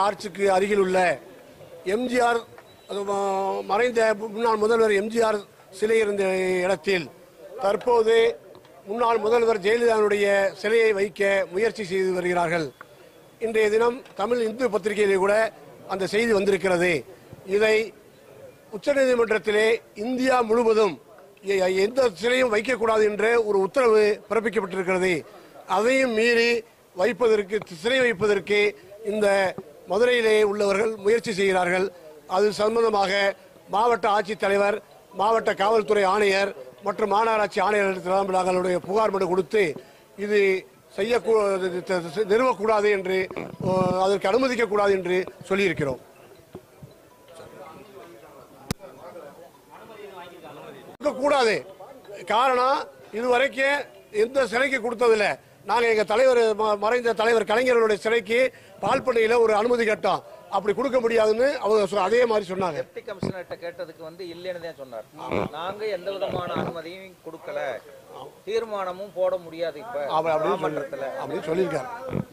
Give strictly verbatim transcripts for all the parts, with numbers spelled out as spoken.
ஆர்ச்சுக்கு அருகில் உள்ள எம்ஜிஆர் மறைந்த முன்னாள் முதல்வர் எம்ஜிஆர் சிலை இருந்த இடத்தில் தற்போது முன்னாள் முதல்வர் ஜெயலலிதாவுடைய சிலையை வைக்க முயற்சி செய்து வருகிறார்கள். இன்றைய தினம் தமிழ் இந்து பத்திரிகையிலே கூட அந்த செய்தி வந்திருக்கிறது. இதை உச்சநீதிமன்றத்திலே இந்தியா முழுவதும் எந்த சிலையும் வைக்கக்கூடாது என்ற ஒரு உத்தரவு பிறப்பிக்கப்பட்டிருக்கிறது. அதையும் மீறி வைப்பதற்கு சிலை வைப்பதற்கு இந்த மதுரையிலே உள்ளவர்கள் முயற்சி செய்கிறார்கள். அது சம்பந்தமாக மாவட்ட ஆட்சித்தலைவர், மாவட்ட காவல்துறை ஆணையர் மற்றும் மாநகராட்சி ஆணையர் நாங்களுடைய புகார் மனு கொடுத்து இது செய்ய நிறுவக்கூடாது என்று அதற்கு அனுமதிக்க கூடாது என்று சொல்லியிருக்கிறோம். கூடாது காரணம் இதுவரைக்கும் எந்த சிலைக்கு கொடுத்ததில்லை. நாங்கள் எங்கள் தலைவர் மறைந்த தலைவர் கலைஞர்களுடைய சிலைக்கு பால் பண்ணையில் ஒரு அனுமதி கேட்டோம். அப்படி கொடுக்க முடியாதுன்னு அவங்க அதே மாதிரி சொன்னாங்க. டெப்டி கமிஷனர்ட்ட கேட்டதுக்கு வந்து இல்லைன்னு தான் சொன்னார். நாங்க எந்த விதமான அனுமதியும் கொடுக்கல, தீர்மானமும் போட முடியாது இப்ப அப்படின்னு சொல்லியிருக்காரு.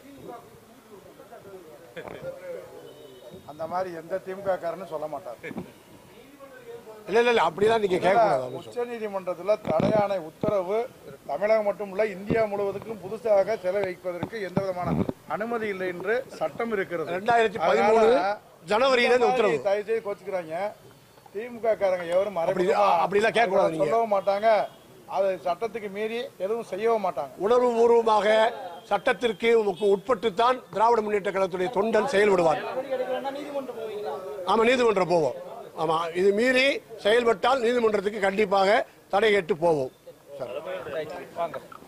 அந்த மாதிரி எந்த திமுக காரன்னு சொல்ல மாட்டார். இல்ல இல்ல அப்படிதான் நீங்க கேட்கக்கூடாது. உச்ச நீதிமன்றத்தில் தடையான உத்தரவு தமிழகம் மட்டும் இல்ல இந்தியா முழுவதுக்கும் புதுசாக சிலை வைப்பதற்கு எந்த விதமான அனுமதி இல்லை என்று சட்டம் இருக்கிறது. ரெண்டாயிரத்தி பதிமூணு ஜனவரியில இந்த உத்தரவு. தயவு செய்து கோச்சுக்கிறாங்க திமுக காரங்க எவரும் அப்படிலாம் கேட்கக்கூடாது, சொல்லவும் மாட்டாங்க. அது சட்டத்துக்கு மீறி எதுவும் செய்யவும் மாட்டாங்க. உணர்வு பூர்வமாக சட்டத்திற்கு உட்பட்டுத்தான் திராவிட முன்னேற்ற கழகத்துடைய தொண்டன் செயல்படுவார். ஆமா, நீதிமன்றம் போவோம். ஆமா, இது மீறி செயல்பட்டால் நீதிமன்றத்துக்கு கண்டிப்பாக தடை கேட்டு போவோம்.